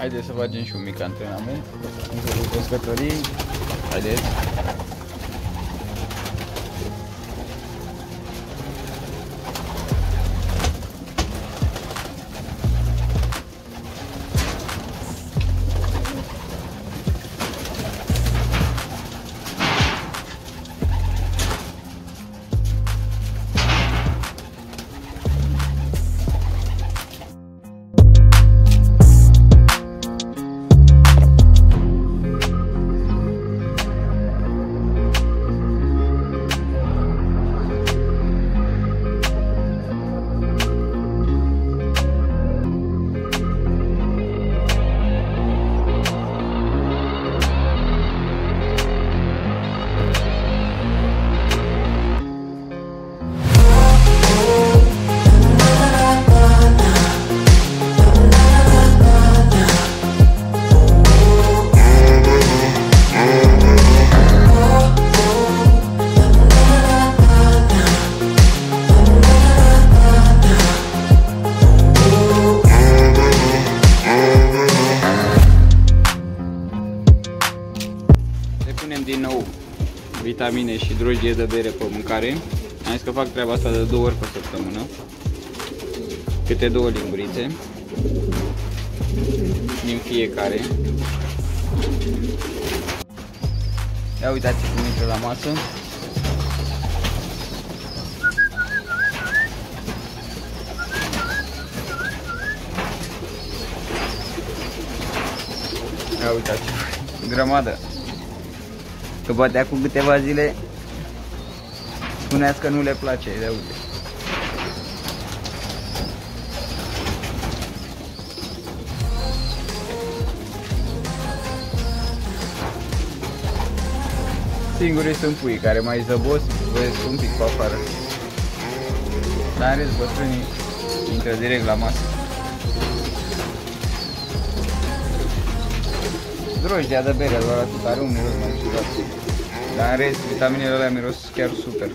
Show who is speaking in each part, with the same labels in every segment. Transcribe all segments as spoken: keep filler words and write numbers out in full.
Speaker 1: Haideți să facem și un mic antrenament în jurul crescătoriei. Haideți! Din nou vitamine și drojdie de bere pe mâncare. Am zis că fac treaba asta de două ori pe săptămână, câte două lingurițe din fiecare. Ia uitați cum intră la masă. Ia uitați, grămadă. Că poate acum câteva zile spuneați că nu le place, de uite. Singurii sunt pui care mai zăbos, văzesc un pic pe afară. Dar în rest, bătrânii intră direct la masă. Drojdia de bere, doar atât, are un miros mai ciudat. Dar în rest, vitaminele alea miros chiar super.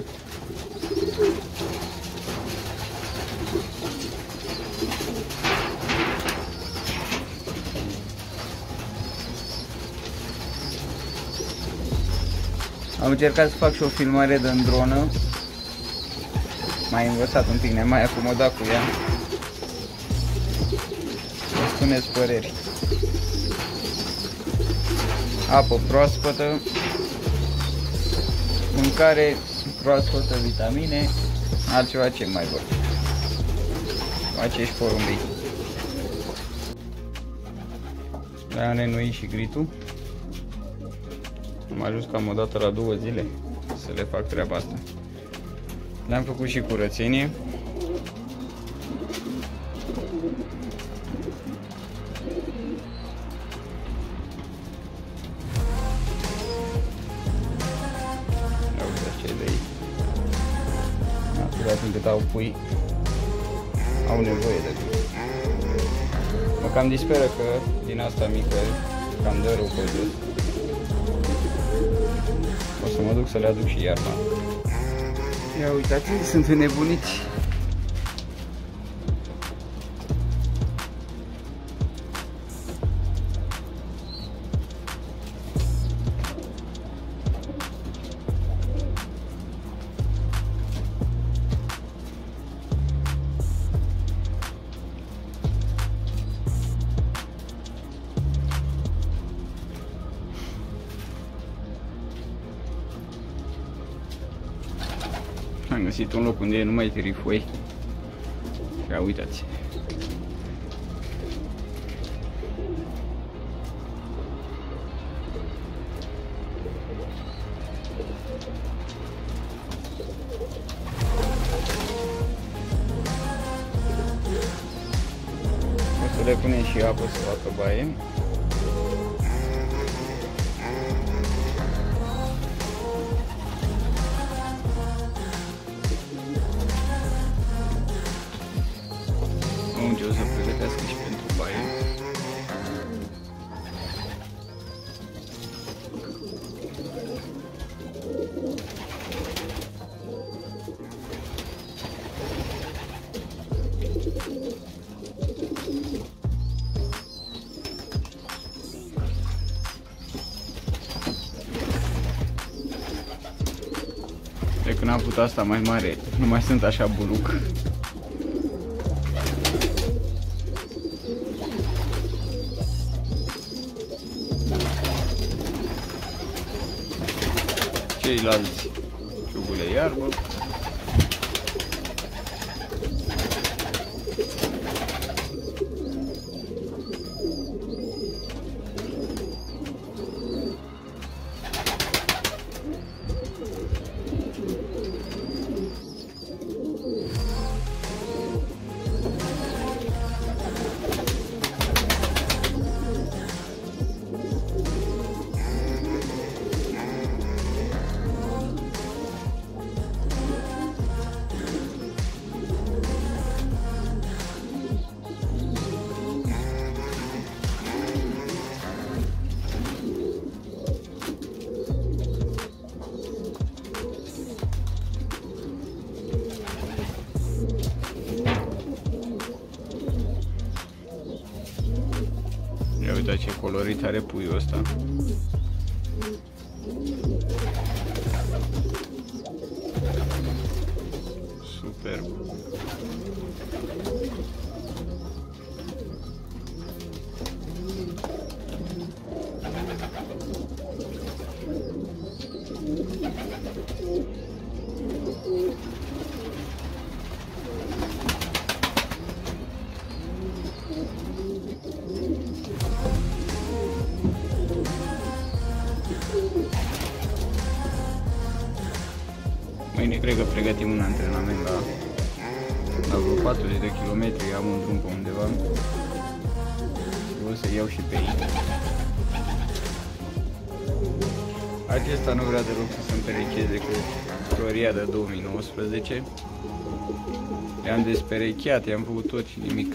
Speaker 1: Am încercat să fac și o filmare de dronă. M-ai învățat un pic, ne mai acomodat cu ea. Vă spuneți păreri. Apă proaspătă, mâncare proaspătă, vitamine, altceva ce mai vor. Acești porumbii. Le-am renuit și gritul. Am ajuns cam o dată la două zile să le fac treaba asta. Le-am făcut și curățenie. Încât au pui, au nevoie de grijă. Mă cam disperă că din asta mică cam dă rău pe jos. O să mă duc să le aduc și iarna. Ia uitați, sunt înnebuniți. Am găsit un loc unde e numai trifoi. Ia uitați. O să le punem și apă să facă baie. Unde o să pregătească și pentru baie. când am avut asta mai mare, nu mai sunt așa buluc. Ceilalți ciugule iarbă. Ia uite ce colorit are puiul ăsta. Superb. Mâine cred că pregătim un antrenament la, la vreo patruzeci de kilometri, am un drum pe undeva și o să iau și pe ei. Acesta nu vrea deloc să se împerecheze cu floria de două mii nouăsprezece. Le-am desperecheat, i-am făcut tot și nimic.